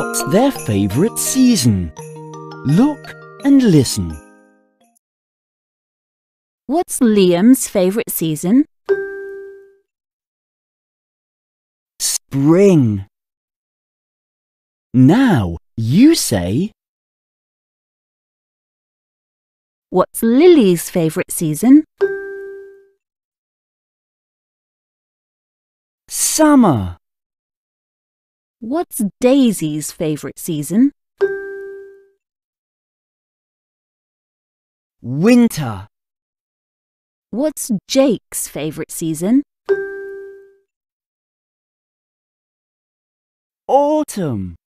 What's their favourite season? Look and listen. What's Liam's favourite season? Spring. Now you say, What's Lily's favourite season? summer. What's Daisy's favourite season? Winter. What's Jake's favourite season? Autumn.